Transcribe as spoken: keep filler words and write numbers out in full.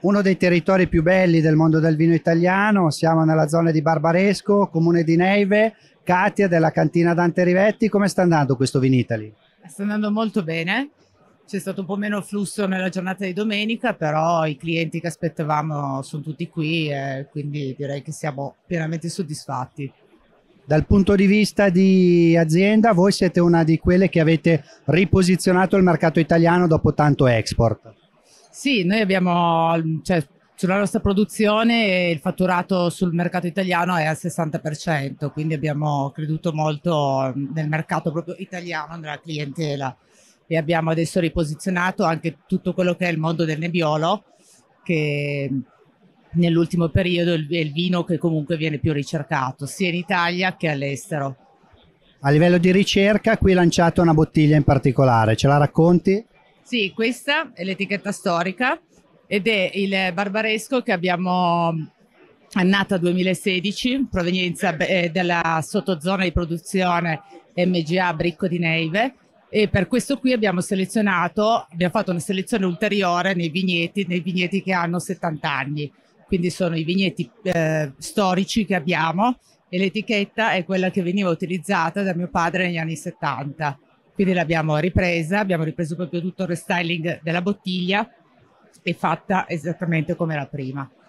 Uno dei territori più belli del mondo del vino italiano, siamo nella zona di Barbaresco, comune di Neive. Katia della cantina Dante Rivetti, come sta andando questo Vinitaly? Sta andando molto bene, c'è stato un po' meno flusso nella giornata di domenica, però i clienti che aspettavamo sono tutti qui e quindi direi che siamo pienamente soddisfatti. Dal punto di vista di azienda, voi siete una di quelle che avete riposizionato il mercato italiano dopo tanto export. Sì, noi abbiamo, cioè, sulla nostra produzione il fatturato sul mercato italiano è al sessanta per cento, quindi abbiamo creduto molto nel mercato proprio italiano, nella clientela, e abbiamo adesso riposizionato anche tutto quello che è il mondo del Nebbiolo, che nell'ultimo periodo è il è il vino che comunque viene più ricercato, sia in Italia che all'estero. A livello di ricerca, qui lanciate una bottiglia in particolare, ce la racconti? Sì, questa è l'etichetta storica ed è il Barbaresco che abbiamo annata duemilasedici, provenienza eh, della sottozona di produzione M G A Bricco di Neive, e per questo qui abbiamo selezionato, abbiamo fatto una selezione ulteriore nei vigneti, nei vigneti che hanno settanta anni, quindi sono i vigneti eh, storici che abbiamo, e l'etichetta è quella che veniva utilizzata da mio padre negli anni settanta. Quindi l'abbiamo ripresa, abbiamo ripreso proprio tutto il restyling della bottiglia e fatta esattamente come era prima.